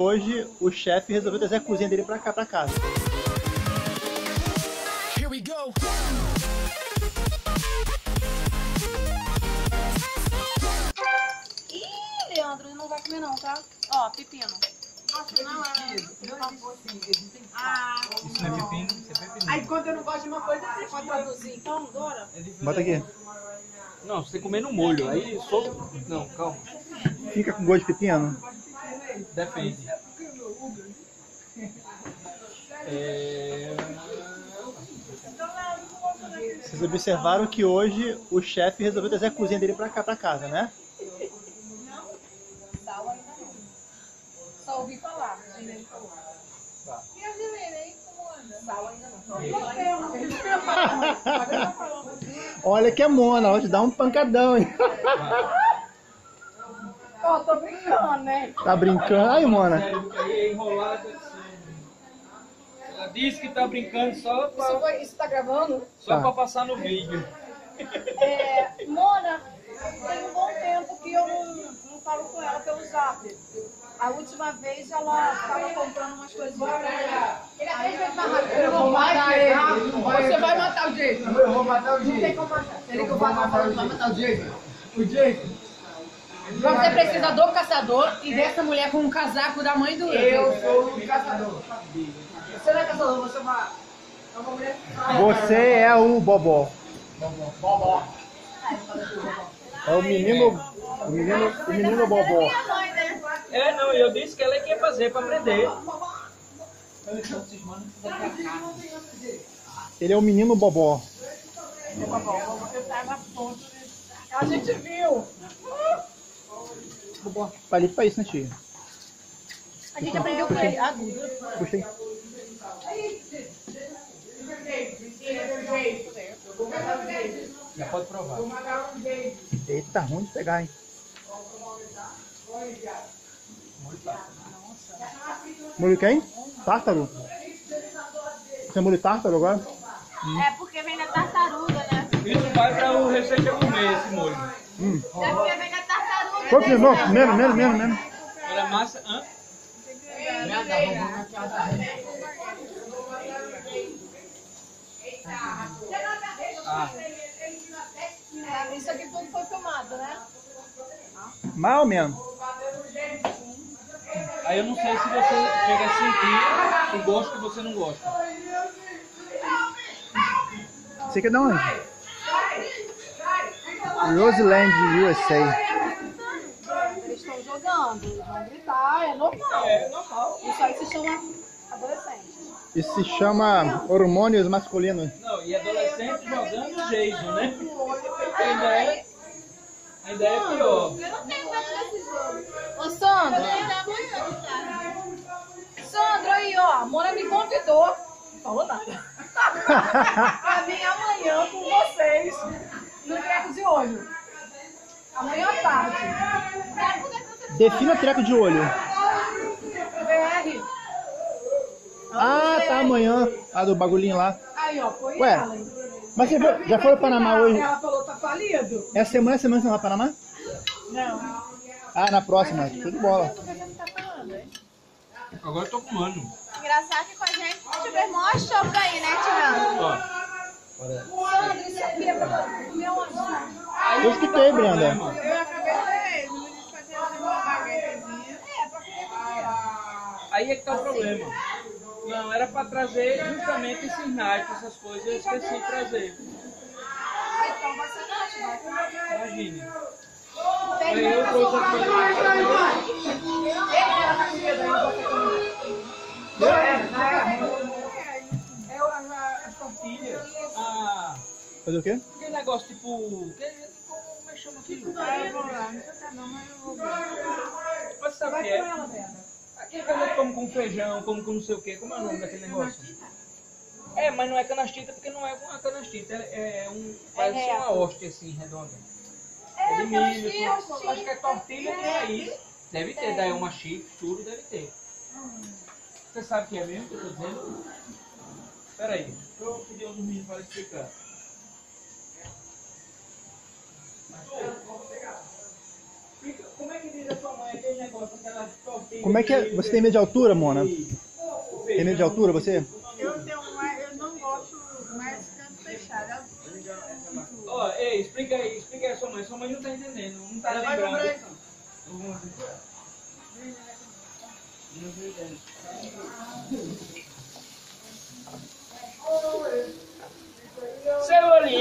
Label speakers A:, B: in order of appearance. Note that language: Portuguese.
A: Hoje o chefe resolveu trazer a cozinha dele pra cá, pra casa.
B: Here we go.
C: Ih, Leandro, não vai comer não, tá? Ó, pepino.
D: Gosto não,
A: Isso não é pepino, isso é pepino.
D: Aí quando eu não gosto de uma coisa, você pode traduzir. Então, Dora?
A: Bota aqui.
E: Não, você comer no molho, aí solta. Não, calma.
A: Fica com gosto de pepino?
E: Depende.
A: Vocês observaram que hoje o chefe resolveu trazer a cozinha dele pra cá, pra casa, né?
C: Sal ainda não. Só ouvi falar, ainda ele falou.
E: Tá.
C: E a geleira aí, como anda? Sal ainda não. Só ouvi falar.
A: Olha que é Mona, ela te dá um pancadão, hein?
C: Ó, tô brincando, né?
A: Tá brincando? Aí, Mona.
E: Sério, aí é enrolado assim. Ela disse que tá brincando só pra,
C: Isso tá gravando?
E: só
A: Tá.
E: pra passar no vídeo.
C: Mona, tem um bom tempo que eu não falo com ela pelo zap. A última vez ela estava comprando umas coisinhas pra ela.
D: Eu vou matar ele. Você vai matar o Jason. Eu vou matar o Jason. Não tem como matar. Ele que eu vou matar o Jason. O Jason.
C: Você precisa do caçador e dessa mulher com um casaco da mãe do...
D: Eu sou o caçador. Você não é caçador, você é uma mulher.
A: Você é o Bobó.
D: Bobó.
A: É o menino Bobó.
E: Não, eu disse que ela ia fazer pra aprender.
A: Ele é o menino Bobó.
D: A gente viu.
A: Bobó. Palito pra isso, né, tia?
C: A gente aprendeu com ele. Agudo.
A: Puxei.
E: Já pode provar.
A: Eita, ruim de pegar, hein? Molho quem? Tártaro? Você é molho tártaro agora?
C: É porque vem da tartaruga, né?
E: Isso vai pra o Receita Gourmet, esse molho.
C: É porque vem da tartaruga.
A: Foi menos.
E: Era massa. Hã?
C: Isso aqui tudo foi filmado, né?
A: Mais ou menos.
E: Aí eu não sei se você chega a sentir o gosto que você não gosta.
A: Você quer dar onde? Roseland, USA.
C: Eles estão jogando, eles vão gritar, é normal.
E: É normal.
C: Isso aí se chama adolescente.
A: Isso se chama hormônios masculinos.
E: Não, e adolescente jogando Jason, né? Ainda é pior.
C: Eu não tenho medo desse jogo. Ô, Sandra. Sandra, aí, ó. A Mona me convidou. Não falou nada. Pra vir amanhã com vocês no treco de olho. Amanhã à tarde.
A: Defina treco de olho.
C: VR.
A: Ah, tá, amanhã. Ah, do bagulhinho lá.
C: Aí, ó, foi
A: Ué,
C: ela.
A: mas você já foi ao Panamá hoje?
D: Ela falou, tá falido.
A: Essa semana você vai ao Panamá?
C: Não.
A: Ah, na próxima. Show de bola.
E: Agora eu tô fumando.
C: Engraçado que com a gente tiver maior show aí, né, Tirando?
E: Ó.
C: Sandra, isso aqui é pra comer onde?
A: Eu escutei, Brenda.
D: Eu acabei de fazer uma baguetezinha.
E: Aí é que tá o problema. Não, era pra trazer justamente esses naipes, essas coisas, eu esqueci de trazer.
C: Então vai ser noite, vai.
E: Imagine. Aí eu trouxe as coisas. As tortilhas. Ah,
A: Fazer o quê?
E: aquele negócio tipo. Como é que chama aquilo? Mas sabe o que é? Aquele que a gente come com feijão, come com não sei o que, como é o nome daquele negócio? É, mas não é canastita porque não é uma canastita, parece uma hóstia assim, redonda. É de milho, tudo. Acho que é tortilha que é isso. Deve ter, daí uma chifre, tudo deve ter. Você sabe o que é mesmo que eu tô dizendo? Espera aí, deixa eu pedir aos meninos para explicar. Explica como é que diz a sua mãe aquele negócio, aquela tortilha.
A: Como é que é? Você tem medo de altura, Mona? Tem medo de altura, você?
B: Eu não gosto mais canto fechado.
E: Ó, ei, explica aí a sua mãe. Sua mãe não tá entendendo, não tá lembrando. Cebolinha.